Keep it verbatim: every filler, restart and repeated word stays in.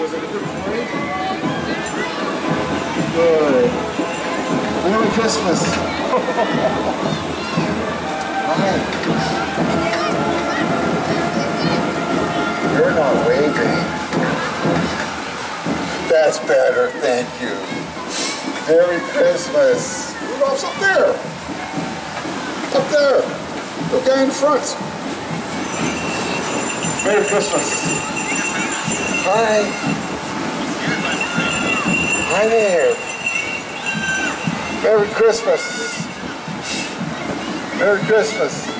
Was it a good party? Good. Merry Christmas. Hi. You're not waving. That's better, thank you. Merry Christmas. Rudolph's up there. Up there. The guy in front. Merry Christmas. Hi. Hi there. Merry Christmas. Merry Christmas.